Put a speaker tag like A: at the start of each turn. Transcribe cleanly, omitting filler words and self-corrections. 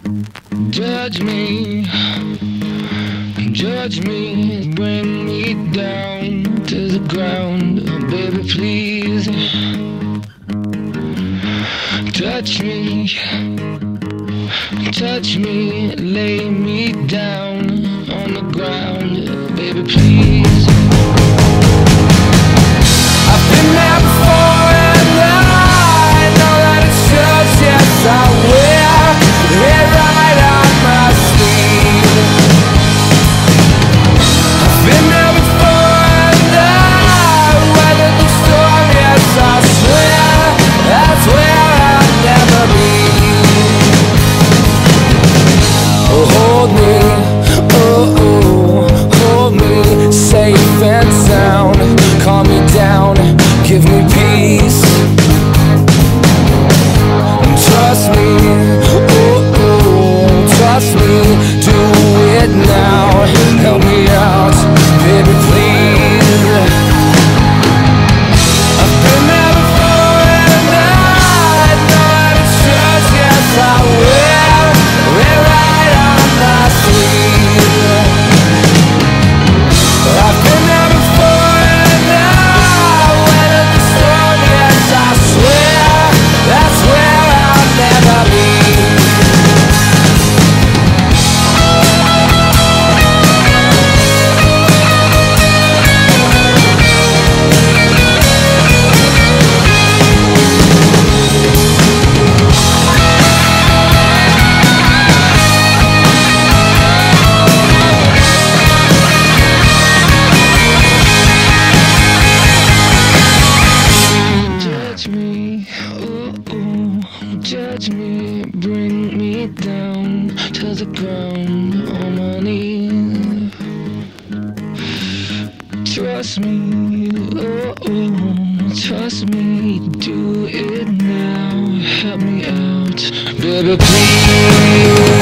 A: Judge me, judge me, bring me down to the ground, baby, please. Touch me, touch me, lay me down on the ground, baby, please. I've been there before and I know that it shows, yes I will. It right on my sleeve. I've been there before and I weathered the storm, yes I swear that's where I'll never be. Oh, hold me, oh, oh, hold me safe and sound. Calm me down, give me peace. Trust me, trust me, do it now. Help me out, baby, please. I've been there before and I know that it shows, yes I will. We're right on my sleeve. I've been there before and I weathered the storm, yes I swear that's where I'll never be. Judge me, bring me down to the ground on my knees. Trust me, trust me, do it now. Help me out, baby, please.